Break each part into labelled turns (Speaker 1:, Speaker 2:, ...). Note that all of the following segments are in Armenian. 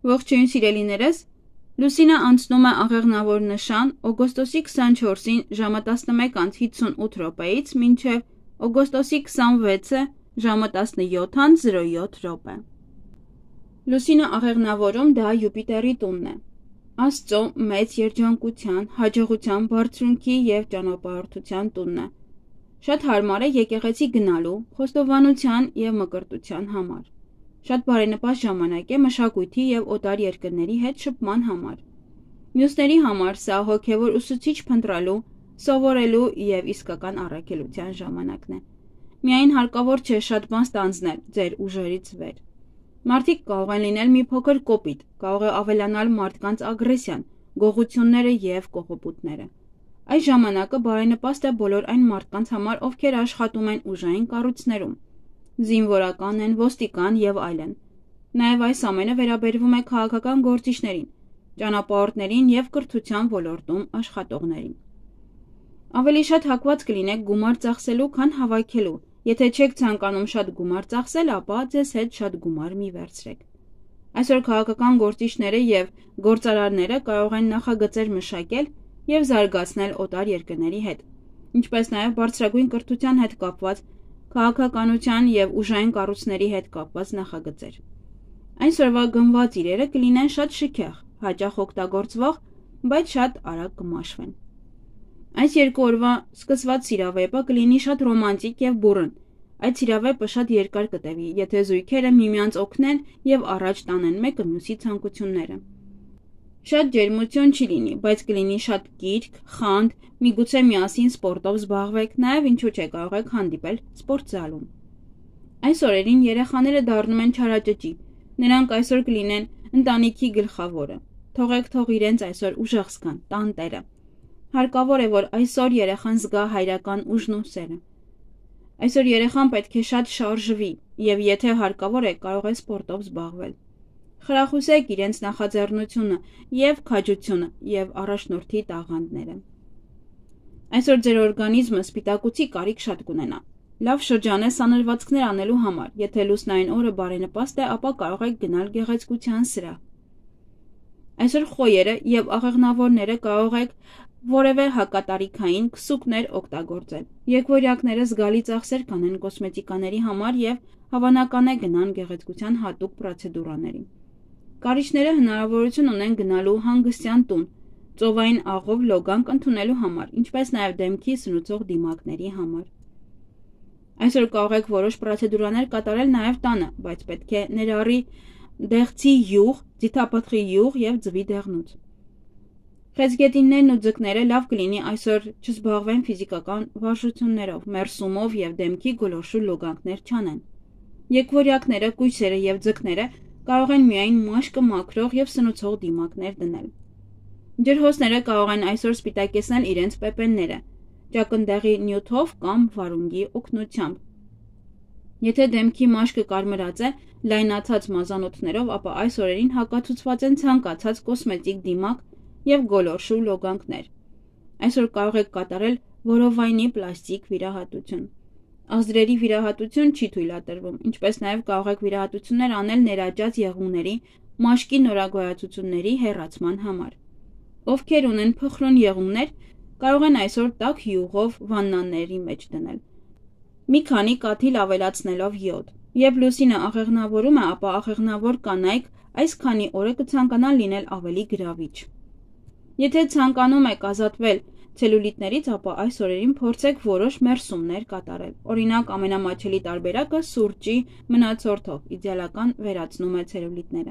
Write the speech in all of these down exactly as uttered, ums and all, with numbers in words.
Speaker 1: Ողջույն սիրելիներս, Լուսինը անցնում է աղեղնավոր նշան օգոստոսի քսանչորսին ժամը տասնմեկ անց հինգսունութ րոպեից մինչև օգոստոսի քսանվեցը ժամը տասնյոթ զրո յոթ րոպե։ Լուսինը աղեղնավորում դա Յուպիտերի տունն է։ Աստծո մեծ երջանկության, հաջողության, բարձրունքի և ճանապարհորդության տունն է։ Շատ հարմար է եկեղեցի գնալու, խոստովանության և մկրտության համար։ Շատ բարենպաստ ժամանակ է մշակույթի և օտար երկրների հետ շփման համար։ Մյուսների համար սա հոգևոր ուսուցիչ փնտրելու, սովորելու և իսկական առաքելության ժամանակն է։ Միայն հարկավոր չէ շատ բան ստանձնել ձեր ուժերից վեր։ Մարդիկ կարող են լինել մի փոքր կոպիտ, կարող է ավելանալ մարդկանց ագրեսիան, գողությունները և կողոպուտները։ Այս ժամանակը բարենպաստ է բոլոր այն մարդկանց համար, ովքեր աշխատում են ուժային կառույցներում, զինվորական են, ոստիկան և այլն։ Նաև այս ամենը վերաբերվում է քաղաքական գործիչներին, ճանապարհորդներին և կրթության ոլորտում աշխատողներին։ Ավելի շատ հակված կլինեք գումար ծախսելու, քան հավաքելու։ Եթե չեք ցանկանում շատ գումար ծախսել, ապա ձեզ հետ շատ գումար մի վերցրեք։ Այսօր քաղաքական գործիչները և գործարարները կարող են նախագծեր մշակել և զարգացնել օտար երկրների հետ, ինչպես նաև բարձրագույն կրթության հետ կապված, քաղաքականության և ուժային կառույցների հետ կապված նախագծեր։ Այսօրվա գնված իրերը կլինեն շատ շքեղ, հաճախ օգտագործվող, բայց շատ արագ կմաշվեն։ Այս երկու օրվա սկսված սիրավեպը կլինի շատ ռոմանտիկ և բուռն։ Այդ սիրավեպը շատ երկար կտևի, եթե զույգերը միմյանց օգնեն և առաջ տանեն մեկը մյուսի ցանկությունները։ Շատ ջերմություն չի լինի, բայց կլինի շատ կիրք, խանդ, միգուցե միասին սպորտով զբաղվեք, նաև ինչու՞ չէ կարող եք հանդիպել սպորտզալում։ Այս օրերին երեխաները դառնում են չարաճճի, նրանք այսօր կլինեն ընտանիքի գլխավորը։ Թողեք թող իրենց այսօր ուժեղ զգան, տանտերը։ Հարկավոր է, որ այսօր երեխան զգա հայրական ուժն ու սերը։ Այսօր երեխան պետք է շատ շարժվի և եթե հարկավոր է, կարող է սպորտով զբաղվել։ Խրախուսեք իրենց նախաձեռնությունը և քաջությունը և առաջնորդի տաղանդները։ Այսօր ձեր օրգանիզմը սպիտակուցի կարիք շատ կունենա։ Լավ շրջան է սանրվածքներ անելու համար։ Եթե լուսնային օրը բարենպաստ է, ապա կարող եք գնալ գեղեցկության սրահ։ Այսօր խոյերը և աղեղնավորները կարող եք որևէ հակատարիքային քսուկներ օգտագործել։ Եկվորյակները զգալի ծախսեր կանեն կոսմետիկաների համար և հավանական է գնան գեղեցկության հատուկ պրոցեդուրաների։ Կարիճները հնարավորություն ունեն գնալու հանգստյան տուն, ծովային աղով լոգանք ընդունելու համար, ինչպես նաև դեմքի սնուցող դիմակների համար։ Այսօր կարող եք որոշ պրոցեդուրաներ կատարել նաև տանը, բայց պետք է ներառի դեղցի յուղ, ձիթապտղի յուղ և ձվի դեղնուց։ Խեցգետիններն ու ձկները լավ կլինի այսօր չզբաղվեն ֆիզիկական վարժություններով, մերսումով և դեմքի գոլորշու լոգանքներ չանեն։ Եկվորյակները, կույսերը և ձկները կարող են միայն մաշկը մաքրող և սնուցող դիմակներ դնել։ Ջրհոսները կարող են այսօր սպիտակեցնել իրենց պեպենները, ճակնդեղի նյութով կամ վարունգի օգնությամբ։ Եթե դեմքի մաշկը կարմրած է լայնացած մազանոթներով, ապա այս օրերին հակացուցված են ցանկացած կոսմետիկ դիմակ և գոլորշու լոգանքներ։ Այսօր կարող եք կատարել որովայնի պլաստիկ վիրահատություն։ Ազդրերի վիրահատություն չի թույլատրվում, ինչպես նաև կարող եք վիրահատություններ անել ներաճած եղունգների, մաշկի նորագոյացությունների հեռացման համար։ Ովքեր ունեն փխրուն եղունգներ, կարող են այսօր տաք յուղով վաննաների մեջ դնել, մի քանի կաթիլ ավելացնելով յոդ։ Երբ լուսինը աղեղնավորում է, ապա աղեղնավոր կանայք այս քանի օրը կցանկանան լինել ավելի գրավիչ։ Եթե ցանկանում եք ազատվել ցելյուլիտներից, ապա այս օրերին փորձեք որոշ մերսումներ կատարել։ Օրինակ, ամենամատչելի տարբերակը սուրճի մնացորդով իդեալական վերացնում է ցելյուլիտները։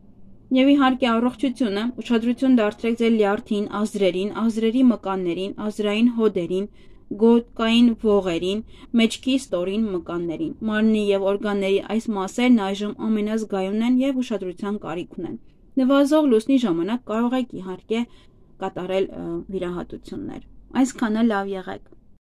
Speaker 1: Եվ իհարկե առողջությունը, ուշադրություն դարձրեք ձեր լյարդին, ազդրերին, ազդրերի մկաններին, ազդրային հոդերին, գոտկային ողերին, մեջքի ստորին մկաններին։ Մարմնի և օրգանների այս մասերն այժմ ամենազգայունն են և ուշադրության կարիք ունեն։ Նվազող լուսնի ժամանակ կարող եք իհարկե կատարել վիրահատություններ։ Այսքանը լավ եղեք։